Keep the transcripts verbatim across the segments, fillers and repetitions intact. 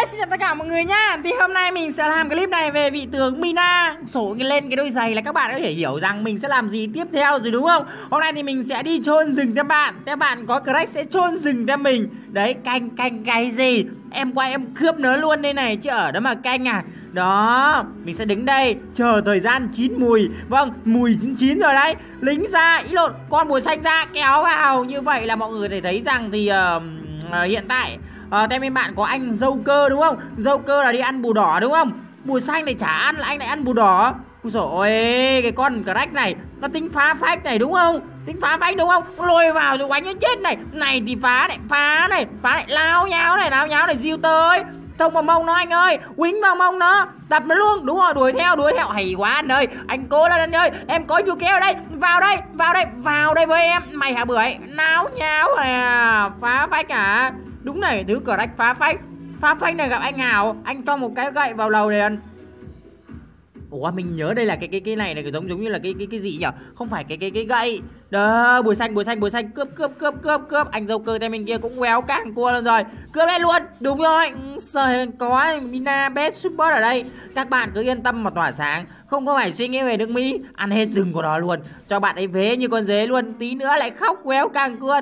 ơi, xin chào tất cả mọi người nhá. Thì hôm nay mình sẽ làm clip này về vị tướng Mina. Sổ lên cái đôi giày là các bạn có thể hiểu rằng mình sẽ làm gì tiếp theo rồi đúng không? Hôm nay thì mình sẽ đi chôn rừng tem bạn. Tem bạn có crack sẽ chôn rừng tem mình. Đấy, canh canh cái gì? Em qua em cướp nó luôn đây này, chứ ở đó mà canh à. Đó, mình sẽ đứng đây chờ thời gian chín mùi. Vâng, mùi chín chín rồi đấy. Lính ra, ý lộn, con bùa xanh ra kéo vào. Như vậy là mọi người thể thấy rằng thì uh, uh, hiện tại uh, tem bên bạn có anh dâu cơ đúng không? Dâu cơ là đi ăn bùa đỏ đúng không? Bùa xanh này chả ăn là anh lại ăn bùa đỏ. Ôi dồi ôi, cái con crack này nó tính phá phách này đúng không? Tính phá phách đúng không? Nó lôi vào rồi quánh nó chết này. Này thì phá này, phá này, phá này, lao nháo này, lao nháo này, diêu tới. Thông vào mông nó anh ơi, quýnh vào mông nó, đập nó luôn, đúng rồi, đuổi theo, đuổi theo, hay quá anh ơi, anh cố lên anh ơi, em có chu kéo đây, vào đây, vào đây, vào đây với em, mày hả bưởi, náo nháo à, phá phách à, đúng này, thứ cờ rách phá phách, phá phách này gặp anh Hào, anh cho một cái gậy vào đầu liền. Ủa mình nhớ đây là cái cái cái này này giống giống như là cái cái cái gì nhỉ? Không phải cái cái cái gậy. Đó, bùi xanh bùi xanh bùi xanh cướp cướp cướp cướp cướp. Anh dâu cơ tay mình kia cũng quéo càng cua lên rồi. Cướp lên luôn. Đúng rồi. Trời, có Mina best support ở đây. Các bạn cứ yên tâm mà tỏa sáng, không có phải suy nghĩ về nước Mỹ, ăn hết rừng của nó luôn. Cho bạn ấy vế như con dế luôn. Tí nữa lại khóc quéo càng cua.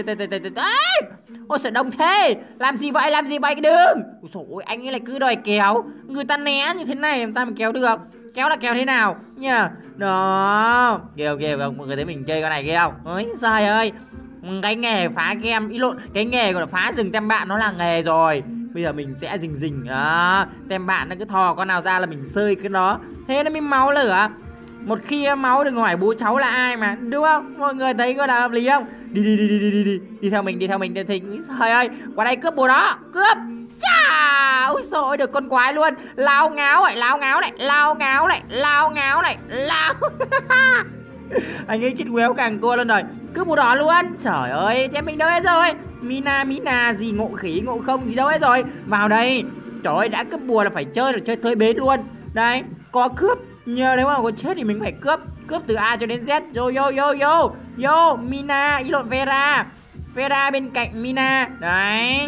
Ôi sợ đông thế. Làm gì vậy? Làm gì vậy cái đường? Ôi trời ơi, anh ấy lại cứ đòi kéo. Người ta né như thế này làm sao mà kéo được? Kéo là kéo thế nào nha. Đó, kìa kìa không, mọi người thấy mình chơi con này kia không? Ôi trời ơi, cái nghề phá game, ý lộn, cái nghề gọi là phá rừng tem bạn nó là nghề rồi. Bây giờ mình sẽ rình rình đó, tem bạn nó cứ thò con nào ra là mình sơi cái đó, thế nó mới máu lửa. Một khi máu đừng hỏi bố cháu là ai mà, đúng không? Mọi người thấy có là hợp lý không? Đi đi đi đi đi đi đi đi theo mình, đi theo mình, đi theo mình. Trời ơi, qua đây cướp bồ đó, cướp. Chà, ôi trời ơi, được con quái luôn. Lao ngáo này, lao ngáo này, lao ngáo này, lao ngáo này, lao. Anh ấy chết quéo càng cô lên rồi. Cướp bồ đỏ luôn. Trời ơi, em mình đâu hết rồi. Mina, Mina gì ngộ khỉ, ngộ không gì đâu hết rồi. Vào đây. Trời ơi, đã cướp bùa là phải chơi rồi, chơi tới bến luôn. Đây, có cướp. Nhờ nếu mà có chết thì mình phải cướp. Cướp từ A cho đến Z. Yo, yo, yo, yo. Yo, Mina, ý lộn Vera. Vera bên cạnh Mina. Đấy.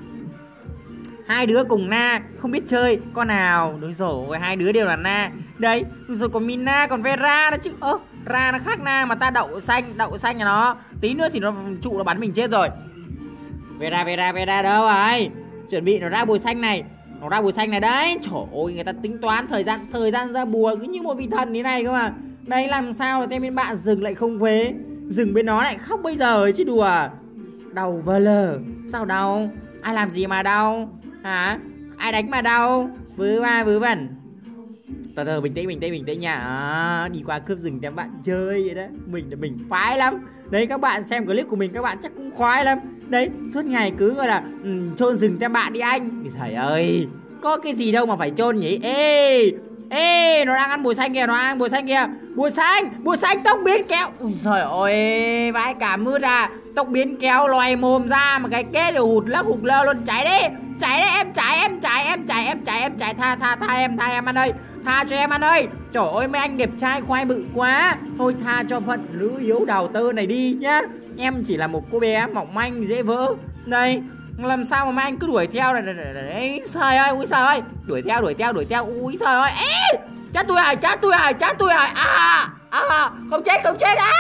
Hai đứa cùng Na, không biết chơi con nào. Đúng rồi, hai đứa đều là Na. Đấy, rồi còn Mina, còn Vera đó chứ. Ơ, Ra nó khác Na mà ta đậu xanh, đậu xanh là nó. Tí nữa thì nó trụ nó bắn mình chết rồi. Vera, Vera, Vera đâu rồi? Chuẩn bị nó ra bùa xanh này. Nó ra bùa xanh này đấy. Trời ơi, người ta tính toán thời gian thời gian ra bùa cứ như một vị thần thế này cơ mà. Đây làm sao là tên bên bạn dừng lại không vế. Dừng bên nó lại khóc bây giờ ấy chứ đùa. Đau vờ lờ. Sao đau? Ai làm gì mà đau? Hả? Ai đánh mà đau? Vớ va vớ vẩn. Từ từ bình tĩnh bình tĩnh bình tĩnh nha. À, đi qua cướp rừng tem bạn chơi vậy đấy. Mình là mình khoái lắm. Đấy các bạn xem clip của mình các bạn chắc cũng khoái lắm. Đấy suốt ngày cứ gọi là um, chôn rừng tem bạn đi anh. Thì trời ơi, có cái gì đâu mà phải chôn nhỉ. Ê ê, nó đang ăn bùa xanh kìa, nó đang ăn bùa xanh kìa. Bùa xanh, bùa xanh tóc biến kéo. Ui trời ơi, vãi cả mưa ra. Tóc biến kéo loài mồm ra mà cái kết là hụt lắc hụt lơ luôn. Chạy đi, chạy đi em, chạy em, chạy em, chạy em, chạy em, chạy tha tha tha em, tha em anh ơi. Tha cho em anh ơi. Trời ơi mấy anh đẹp trai khoai bự quá. Thôi tha cho phận nữ yếu đào tơ này đi nhá. Em chỉ là một cô bé mỏng manh dễ vỡ. Đây, làm sao mà mấy anh cứ đuổi theo này. Đấy, trời ơi, ui trời ơi. Đuổi theo, đuổi theo, đuổi theo. Ui trời ơi. Ê, chết tôi rồi, chết tôi rồi, chết tôi rồi. À, à, không chết, không chết. À.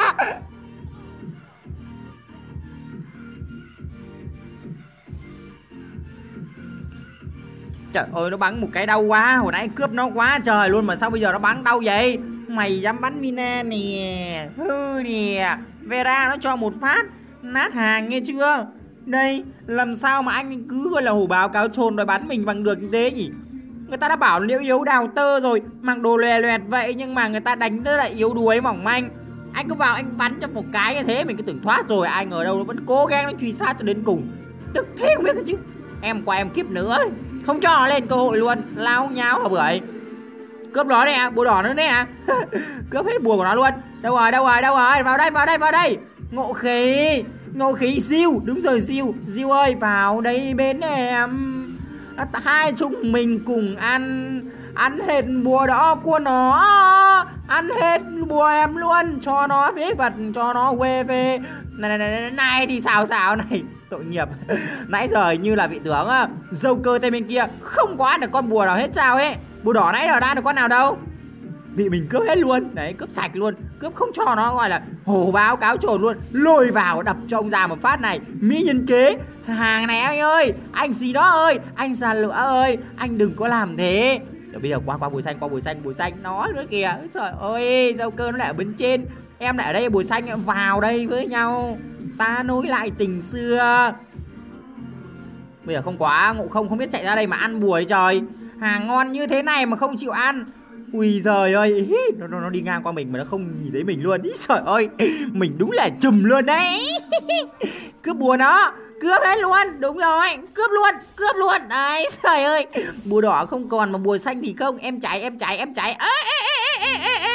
Trời ơi, nó bắn một cái đau quá. Hồi nãy cướp nó quá trời luôn mà sao bây giờ nó bắn đau vậy? Mày dám bắn Mina nè. Hư nè. Vera nó cho một phát nát hàng nghe chưa? Đây, làm sao mà anh cứ gọi là hổ báo cáo trồn rồi bắn mình bằng được như thế nhỉ? Người ta đã bảo liễu yếu đào tơ rồi, mặc đồ lòe loẹt vậy nhưng mà người ta đánh rất là yếu đuối mỏng manh. Anh cứ vào anh bắn cho một cái như thế mình cứ tưởng thoát rồi, ai ngờ đâu nó vẫn cố gắng nó truy sát cho đến cùng. Tức thế không biết cái chứ. Em qua em kiếp nữa, không cho nó lên cơ hội luôn, lao nháo hả bưởi. Cướp nó đây à, bùa đỏ nữa đấy à. Cướp hết bùa của nó luôn. Đâu rồi, đâu rồi, đâu rồi, vào đây, vào đây, vào đây. Ngộ khí, ngộ khí Diêu, đúng rồi Diêu. Diêu ơi, vào đây bên em. Hai chúng mình cùng ăn. Ăn hết bùa đó của nó. Ăn hết bùa em luôn. Cho nó phế vật, cho nó quê về. Này này này, này thì xào xào này. Tội nghiệp. Nãy giờ như là vị tướng Joker tên bên kia không có ăn được con bùa nào hết sao ấy. Bùa đỏ nãy giờ đã được con nào đâu. Bị mình cướp hết luôn. Đấy, cướp sạch luôn. Cướp không cho nó gọi là hổ báo cáo trồn luôn. Lôi vào đập cho ông già một phát này. Mỹ nhân kế. Hàng này anh ơi, anh gì đó ơi, anh già lửa ơi, anh đừng có làm thế. Rồi bây giờ qua qua bùi xanh, qua bùi xanh, bùi xanh nó nữa kìa. Trời ơi, Joker nó lại ở bên trên. Em lại ở đây, bùi xanh em vào đây với nhau. Ta nối lại tình xưa. Bây giờ không quá, Ngộ Không không biết chạy ra đây mà ăn bùa trời. Hàng ngon như thế này mà không chịu ăn. Ui giời ơi, nó, nó, nó đi ngang qua mình mà nó không nhìn thấy mình luôn. Ý trời ơi, mình đúng là chùm luôn đấy. Cướp bùa nó, cướp hết luôn, đúng rồi, cướp luôn, cướp luôn. Đấy, trời ơi, bùa đỏ không còn mà bùa xanh thì không. Em chạy, em chạy, em chạy. Ê, ê, ê, ê, ê, ê.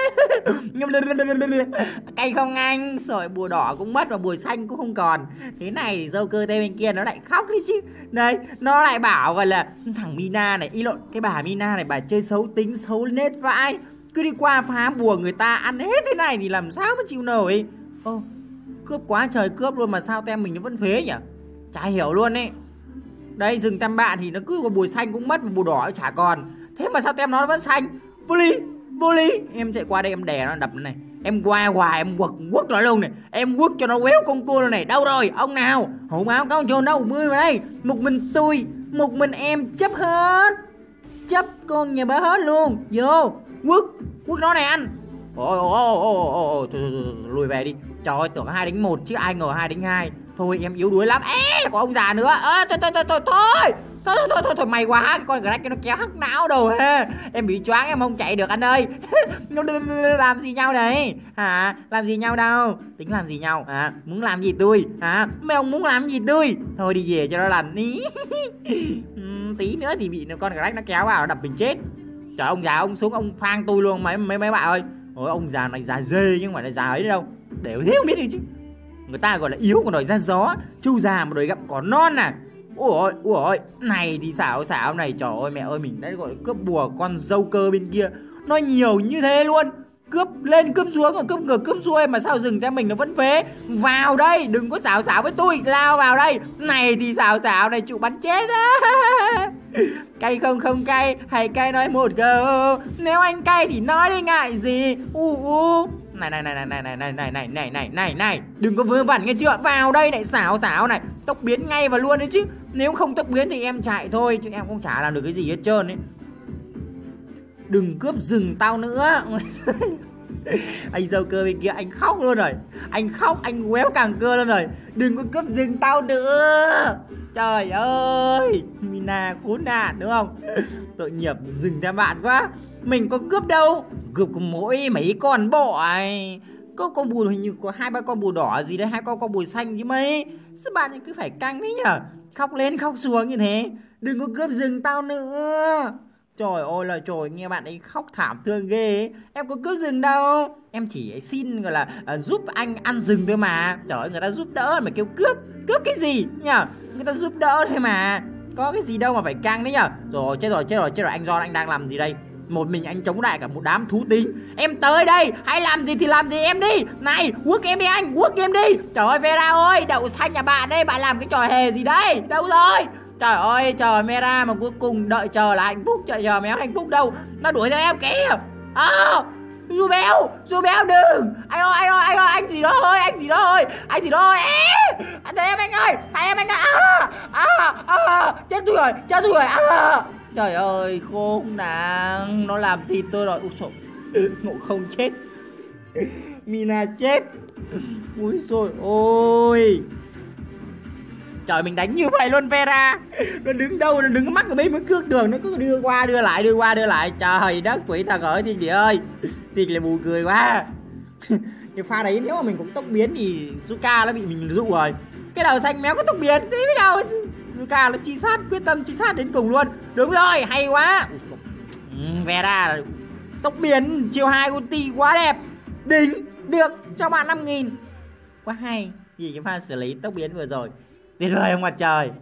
Cay không anh? Rồi bùa đỏ cũng mất và bùa xanh cũng không còn. Thế này thì Joker tay bên kia nó lại khóc đi chứ. Đây, nó lại bảo gọi là thằng Mina này, y lộn, cái bà Mina này bà chơi xấu tính, xấu nết vãi. Cứ đi qua phá bùa người ta ăn hết thế này thì làm sao mà chịu nổi. Ô, cướp quá trời cướp luôn mà sao tem mình nó vẫn phế nhỉ? Chả hiểu luôn ấy. Đây, rừng tam bạn thì nó cứ có bùa xanh cũng mất mà bùa đỏ chả còn. Thế mà sao tem nó vẫn xanh? Vô lý, vô lý. Em chạy qua đây em đè nó đập nó này. Em qua hoài em quật quất nó luôn này. Em quất cho nó quéo con cua luôn này. Đâu rồi? Ông nào? Hổ báo cáo trồn đâu? Mưa vào đây. Một mình tôi, một mình em chấp hết. Chấp con nhà bà hết luôn. Vô, quất, quất nó này anh. Ôi ôi ôi ôi ôi thôi, thôi, thôi, lùi về đi. Trời ơi, tưởng hai đánh một chứ ai ngờ hai đánh hai. Thôi em yếu đuối lắm. Ê, có ông già nữa. Ơ thôi thôi thôi thôi thôi. Thôi thôi thôi thôi, thôi mày quá, cái con Greg nó kéo hắc não đầu ha. Em bị choáng em không chạy được anh ơi. Nó làm gì nhau đấy? Hả? Làm gì nhau đâu? Tính làm gì nhau? Hả? Muốn làm gì tôi? Hả? Mấy ông muốn làm gì tôi? Thôi đi về cho nó lành đi. Tí nữa thì bị con Greg nó kéo vào nó đập mình chết. Trời, ông già ông xuống ông phang tôi luôn mấy mấy mấy bạn ơi. Ôi ông già này già dê nhưng mà là già ấy đâu. Để thế không biết gì chứ. Người ta gọi là yếu còn đòi ra gió, trâu già mà đòi gặm cỏ non à. Ôi ôi, này thì xảo xảo này. Trời ơi mẹ ơi, mình đã gọi là cướp bùa con Joker bên kia. Nó nhiều như thế luôn. Cướp lên cướp xuống, còn cướp ngược cướp xuôi mà sao rừng theo mình nó vẫn phế. Vào đây, đừng có xảo xảo với tôi. Lao vào đây. Này thì xảo xảo này, chịu bắn chết á. Cay không không cay, hay cay nói một câu. Nếu anh cay thì nói đi ngại gì. U u. Này này này này này này này này này này này này, đừng có vớ vẩn nghe chưa. Vào đây này, xảo xảo này, tốc biến ngay vào luôn đấy chứ. Nếu không tốc biến thì em chạy thôi, chứ em không chả làm được cái gì hết trơn ấy. Đừng cướp rừng tao nữa. Anh Joker bên kia anh khóc luôn rồi. Anh khóc, anh quéo càng cơ luôn rồi. Đừng có cướp rừng tao nữa. Trời ơi, Mina khốn nạn đúng không? Tội nghiệp rừng theo bạn quá. Mình có cướp đâu. Cướp có mỗi mấy con bọ ấy. Có con bùa hình như có hai ba con bùa đỏ gì đấy, hai con con bùa xanh chứ mấy. Sao bạn cứ phải căng thế nhở? Khóc lên khóc xuống như thế. Đừng có cướp rừng tao nữa. Trời ơi là trời, nghe bạn ấy khóc thảm thương ghê ấy. Em có cướp rừng đâu. Em chỉ xin gọi là uh, giúp anh ăn rừng thôi mà. Trời ơi, người ta giúp đỡ mà kêu cướp. Cướp cái gì nhở? Người ta giúp đỡ thôi mà. Có cái gì đâu mà phải căng đấy nhở? Rồi chết rồi chết rồi chết rồi. Anh John anh đang làm gì đây? Một mình anh chống lại cả một đám thú tính. Em tới đây, hay làm gì thì làm gì em đi. Này, quất em đi anh, quất em đi. Trời ơi Vera ơi, đậu xanh nhà bạn đây, bạn làm cái trò hề gì đây? Đâu rồi? Trời ơi trời, Vera mà cuối cùng đợi chờ là hạnh phúc. Trời giờ méo hạnh phúc đâu. Nó đuổi theo em kìa. À, Du béo, Du béo đừng. Anh ơi, anh ơi, anh ơi, anh gì đó ơi, anh gì đó ơi, anh gì đó ơi. Ê, thầy em anh ơi, thầy em anh ơi. À, à, à, chết tôi rồi, chết tôi rồi. À. Trời ơi, khốn nạn. Nó làm thịt tôi rồi. Ui dồi, Ngộ Không chết, Mina chết. Úi dồi ôi. Trời, mình đánh như vậy luôn Vera. Nó đứng đâu, nó đứng mắc ở bên mới cước đường. Nó cứ đưa qua đưa lại, đưa qua đưa lại. Trời đất quỷ thần ơi, Thiên Địa ơi. Thì là buồn cười quá. Cái pha đấy nếu mà mình cũng tốc biến thì Zuka nó bị mình dụ rồi. Cái đầu xanh méo có tốc biến, thế mới đâu chứ. Zuka nó chi sát, quyết tâm chi sát đến cùng luôn. Đúng rồi, hay quá. ừ, Vera tốc biến chiều hai ulti quá đẹp. Đỉnh, được, cho bạn năm nghìn. Quá hay. Vì cái pha xử lý tốc biến vừa rồi tuyệt vời không mặt trời.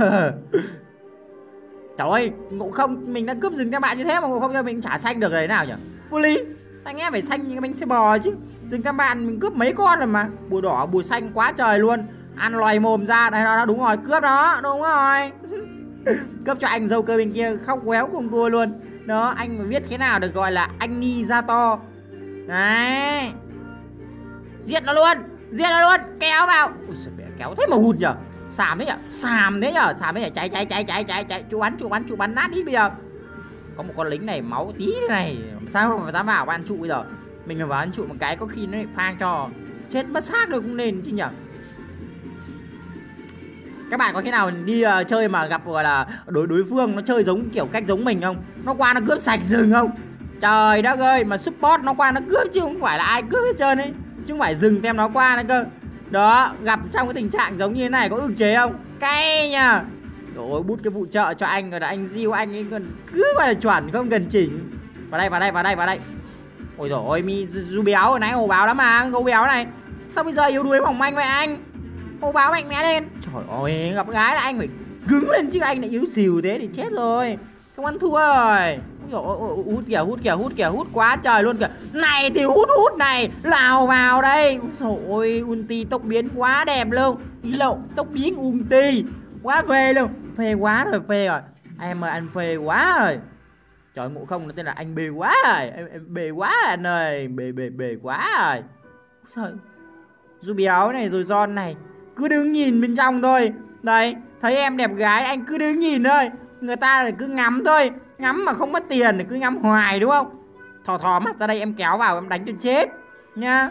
Trời ơi, Ngộ Không mình đã cướp rừng cho bạn như thế mà Ngộ Không cho mình trả xanh được rồi nào nhỉ? Vô lý. Anh em phải xanh như cái bánh xe bò chứ. Rừng các bạn mình cướp mấy con rồi mà. Bùa đỏ, bùa xanh quá trời luôn. Ăn loài mồm ra. Đây đó, đó đúng rồi, cướp đó, đúng rồi. Cướp cho anh dâu cơ bên kia khóc quéo cùng tua luôn. Đó, anh mà viết thế nào được gọi là anh ni ra to. Đấy. Giết nó luôn, giết nó luôn, kéo vào. Ui giời, mẹ kéo thế mà hụt nhở. Xàm thế nhở, xàm thế nhở, xàm thế nhở. Cháy cháy cháy cháy cháy cháy. Chú bắn, chú bắn, chú bắn nát đi bây giờ. Có một con lính này máu tí thế này, sao mà dám vào ăn trụ bây giờ. Mình mà vào ăn trụ một cái có khi nó lại phang cho chết mất xác được cũng nên chứ nhở. Các bạn có cái nào đi uh, chơi mà gặp gọi là đối đối phương nó chơi giống kiểu cách giống mình không? Nó qua nó cướp sạch rừng không? Trời đất ơi, mà support nó qua nó cướp chứ không phải là ai cướp hết trơn ấy. Chứ không phải rừng tem nó qua nữa cơ. Đó, gặp trong cái tình trạng giống như thế này có ức chế không? Cay nha. Rồi bút cái vụ trợ cho anh rồi là anh Diêu anh ấy còn cứ mà là chuẩn không cần chỉnh. Vào đây, vào đây, vào đây, vào đây. Ôi dồi ôi, mi du béo hồi nãy hồ báo lắm mà, gấu béo này. Sao bây giờ yếu đuối mỏng manh vậy anh? Hồ báo mạnh mẽ lên. Trời ơi, gặp gái là anh phải cứng lên chứ, anh lại yếu xìu thế thì chết rồi. Không ăn thua rồi. Ôi dồi ôi, hút kìa, hút kìa, hút kìa, hút quá trời luôn kìa. Này thì hút hút này, lào vào đây. Ôi dồi ôi, ulti tốc biến quá đẹp luôn. Ý lộn, tốc biến ulti quá phê luôn, phê quá rồi, phê rồi. Em ơi, anh phê quá rồi. Trời, Ngộ Không nó tên là anh bê quá rồi. Em, em bê quá anh ơi, bê bê bê quá rồi. Trời, Du béo này rồi Giòn này cứ đứng nhìn bên trong thôi. Đấy, thấy em đẹp gái anh cứ đứng nhìn thôi. Người ta là cứ ngắm thôi. Ngắm mà không mất tiền thì cứ ngắm hoài đúng không? Thò thò mắt ra đây em kéo vào em đánh cho chết nha.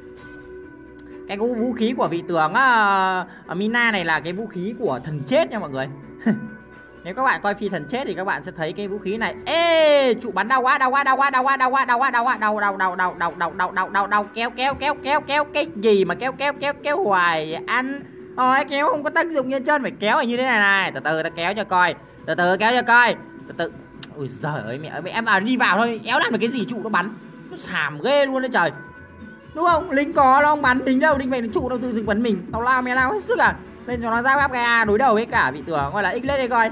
Cái vũ khí của vị tướng uh, Mina này là cái vũ khí của thần chết nha mọi người. Nếu các bạn coi phi thần chết thì các bạn sẽ thấy cái vũ khí này. Ê, trụ bắn đau quá, đau quá, đau quá, đau quá, đau quá, đau quá, đau quá, đau đau đau đau đau đau đau đau đau đau kéo kéo kéo kéo kéo cái gì mà kéo kéo kéo kéo hoài anh. Thôi kéo không có tác dụng như trên, phải kéo như thế này này. Từ từ ta kéo cho coi. Từ từ kéo cho coi. Từ từ. Ôi giời ơi mẹ ơi, em vào đi vào thôi, éo làm được cái gì trụ nó bắn. Nó xàm ghê luôn đấy trời. Đúng không? Lính có nó không bắn lính đâu, lính về trụ đâu tự dưng bắn mình. Tao lao mẹ lao hết sức à. Lên cho nó ra gáp cái A đối đầu với cả vị tướng gọi là X lên đây coi.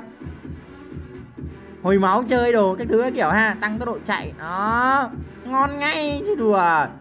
Hồi máu chơi đồ cái thứ kiểu ha, tăng tốc độ chạy. Đó, ngon ngay chứ đùa.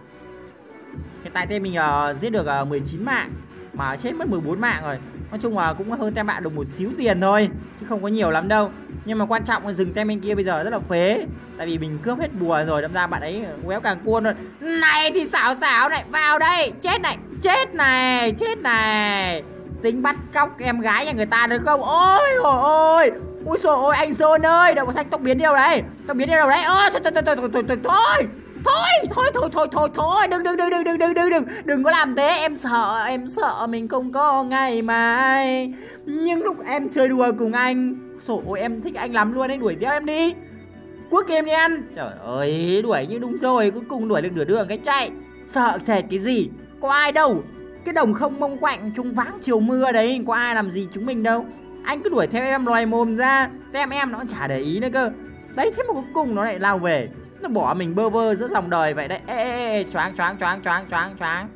Hiện tại tên mình uh, giết được uh, mười chín mạng mà chết mất mười bốn mạng rồi. Nói chung là cũng hơn tem bạn được một xíu tiền thôi, chứ không có nhiều lắm đâu. Nhưng mà quan trọng là rừng tem bên kia bây giờ rất là phế. Tại vì mình cướp hết bùa rồi, đâm ra bạn ấy quéo càng cuôn rồi. Này thì xảo xảo này, vào đây, chết này, chết này, chết này. Tính bắt cóc em gái nhà người ta được không? Ôi ôi ôi. Ui trời ơi anh Sơn ơi, đậu xanh tóc biến đi đâu đấy? Tóc biến đi đâu đấy? Ôi thôi thôi thôi thôi thôi thôi thôi thôi thôi thôi thôi thôi đừng đừng đừng đừng đừng đừng đừng đừng đừng có làm thế, em sợ em sợ mình không có ngày mai. Nhưng lúc em chơi đùa cùng anh, trời ơi em thích anh lắm luôn, anh đuổi theo em đi. Quốc em đi ăn. Trời ơi đuổi như đúng rồi, cuối cùng đuổi được nửa đường cái chạy. Sợ sệt cái gì? Có ai đâu. Cái đồng không mông quạnh trung vắng chiều mưa đấy, có ai làm gì chúng mình đâu. Anh cứ đuổi theo em loài mồm ra, tem em nó chả để ý nữa cơ. Đấy, thế mà cuối cùng nó lại lao về, nó bỏ mình bơ vơ giữa dòng đời vậy đấy. Ê ê ê, choáng choáng choáng choáng choáng choáng.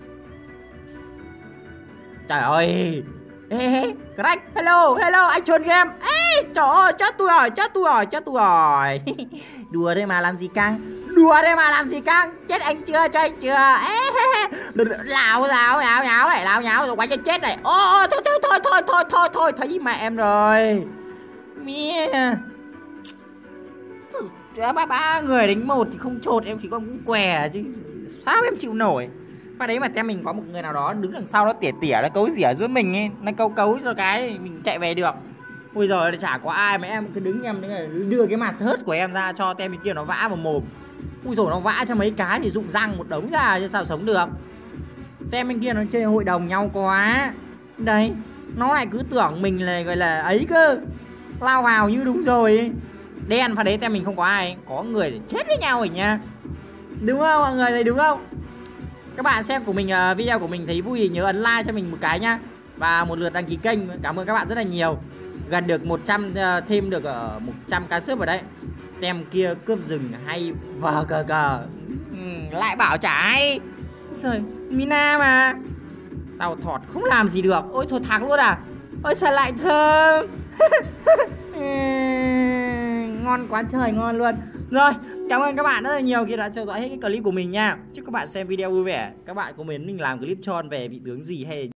Trời ơi. Ê ê, Crack, hello hello, anh chuồn game. Ê trời ơi, chết tôi rồi, chết tôi rồi, chết tôi rồi. Đùa đây mà làm gì căng, đùa đây mà làm gì căng. Chết anh chưa, cho anh chưa. Ê lào lào nháo nháo này, lào nháo rồi quay cho chết này. Ô thôi thôi thôi thôi thôi thôi thôi thấy mẹ em rồi. Mía ba ba người đánh một thì không chột, em chỉ có cũng què chứ sao em chịu nổi. Và đấy mà tem mình có một người nào đó đứng đằng sau nó tỉa tỉa nó cấu rỉa giữa mình ấy, nó câu cấu cho cái mình chạy về được. Bây giờ chả có ai mà em cứ đứng em đưa cái mặt hớt của em ra cho tem bên kia nó vã vào mồm. Ui rồi nó vã cho mấy cái thì rụng răng một đống ra chứ sao sống được. Tem bên kia nó chơi hội đồng nhau quá. Đấy, nó lại cứ tưởng mình là gọi là ấy cơ, lao vào như đúng rồi ấy. Đen pha đấy tem mình không có ai, có người để chết với nhau rồi nha. Đúng không mọi người, thấy đúng không? Các bạn xem của mình uh, video của mình thấy vui thì nhớ ấn like cho mình một cái nhá. Và một lượt đăng ký kênh. Cảm ơn các bạn rất là nhiều. Gần được một trăm uh, thêm được ở uh, một trăm cá súp ở đấy. Tem kia cướp rừng hay vờ cờ cờ. Ừ, lại bảo chả hay. Trời, Mina mà. Tao thọt không làm gì được. Ôi thôi thắng luôn à. Ôi sao lại thơm. Ngon quá trời, ngon luôn. Rồi, cảm ơn các bạn rất là nhiều khi đã theo dõi hết cái clip của mình nha. Chúc các bạn xem video vui vẻ. Các bạn comment mình làm clip tròn về vị tướng gì hay